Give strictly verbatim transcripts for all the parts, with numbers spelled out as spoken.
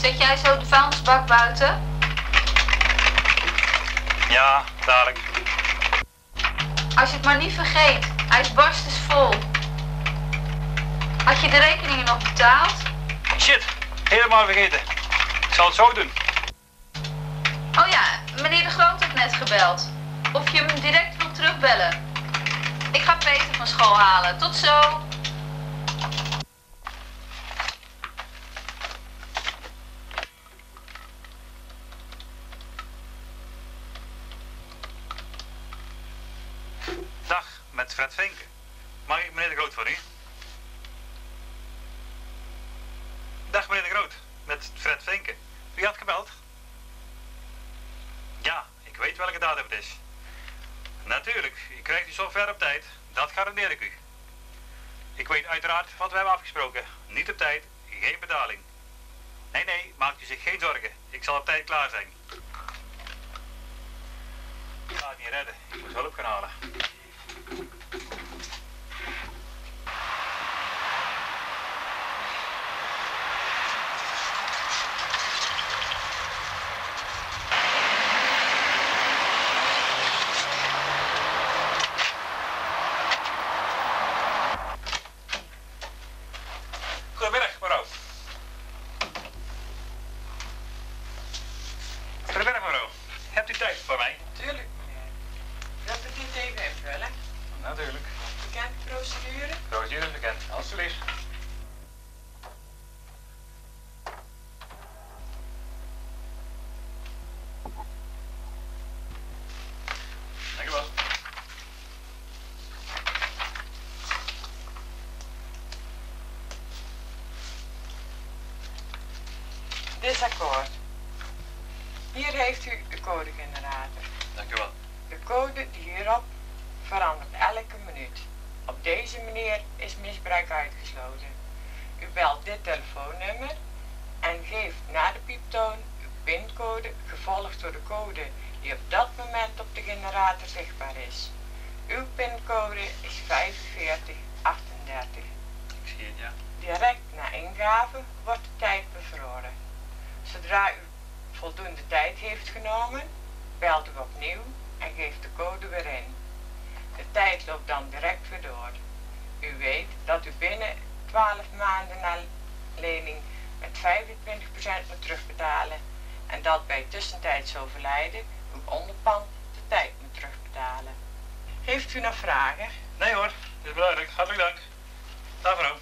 Zet jij zo de vuilnisbak buiten? Ja, dadelijk. Als je het maar niet vergeet, hij is barstensvol. Had je de rekeningen nog betaald? Shit, helemaal vergeten. Ik zal het zo doen. Oh ja, meneer De Groot heeft net gebeld. Of je hem direct wilt terugbellen. Ik ga Peter van school halen. Tot zo. Dag, met Fred Vinken. Mag ik meneer De Groot voor u? Dag meneer De Groot, met Fred Vinken. Wie had gebeld? Ja, ik weet welke datum het is. Natuurlijk, u krijgt uw software op tijd. Dat garandeer ik u. Ik weet uiteraard wat we hebben afgesproken. Niet op tijd, geen betaling. Nee, nee, maakt u zich geen zorgen. Ik zal op tijd klaar zijn. Ik ga het niet redden. Ik moet hulp gaan halen. Goedemiddag, mevrouw. Goedemiddag, mevrouw. Hebt u tijd voor mij? Tuurlijk, meneer. Wilt u dit even invullen? Natuurlijk. Bekende procedure? Procedure is bekend. Alsjeblieft. Dank u wel. Dit is akkoord. Hier heeft u de codegenerator. Dank u wel. De code die hierop verandert elke minuut. Op deze manier is misbruik uitgesloten. U belt dit telefoonnummer en geeft na de pieptoon uw pincode gevolgd door de code die op dat moment op de generator zichtbaar is. Uw pincode is vijfenveertig achtendertig. Ik zie het, ja. Direct na ingave wordt de tijd bevroren. Zodra u voldoende tijd heeft genomen, belt u opnieuw en geeft de code weer in. De tijd loopt dan direct weer door. U weet dat u binnen twaalf maanden na lening met vijfentwintig procent moet terugbetalen en dat bij tussentijds overlijden uw onderpand de tijd moet terugbetalen. Heeft u nog vragen? Nee hoor, het is belangrijk. Hartelijk dank. Dag mevrouw.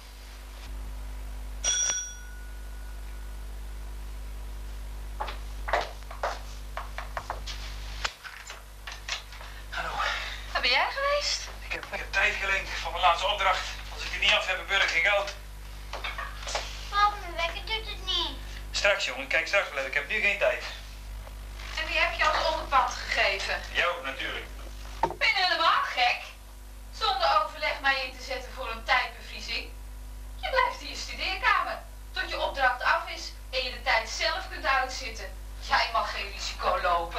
Hallo. Waar ben jij geweest? Ik heb, ik heb tijd geleend voor mijn laatste opdracht. Als ik het niet af heb, heb ik geen geld. Pap, mijn wekker doet het niet. Straks jongen, kijk straks wel even. Ik heb nu geen tijd. En wie heb je als onderpand gegeven? Jou natuurlijk. Ben je helemaal gek? Zonder overleg mij in te zetten voor een tijdbevriezing. Je blijft in je studeerkamer tot je opdracht af is en je de tijd zelf kunt uitzitten. Jij mag geen risico lopen.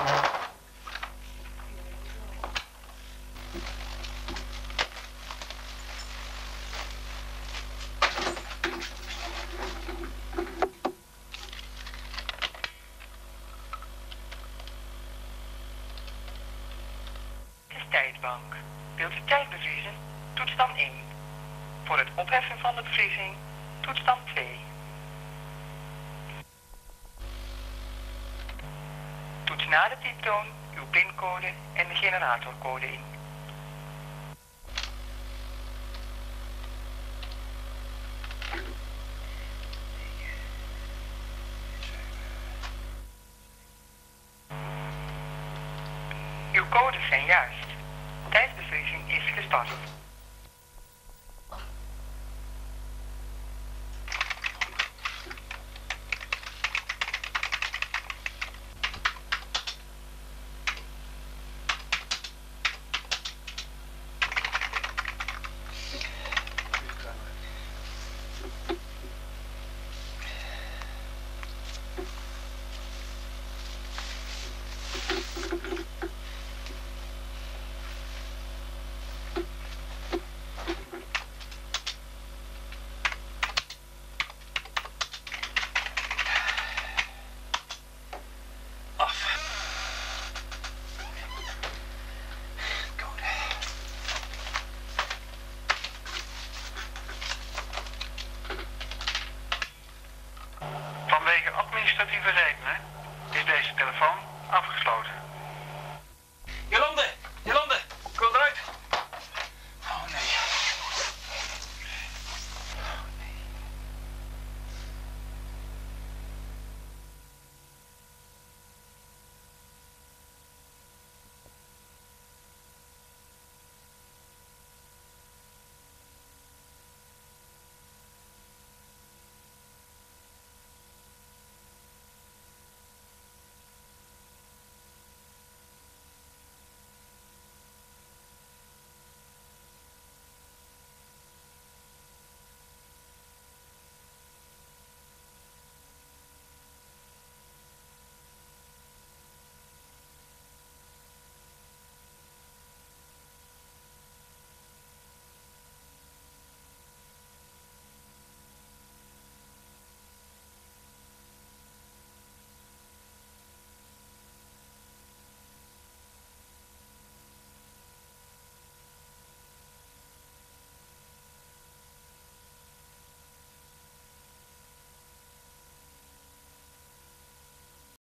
Tijdbank. Wilt u tijd bevriezen? Toets dan één. Voor het opheffen van de bevriezing, toets dan twee. Toets na de pieptoon uw pincode en de generatorcode in. Uw codes zijn juist. Tijdbevriezing is gestart.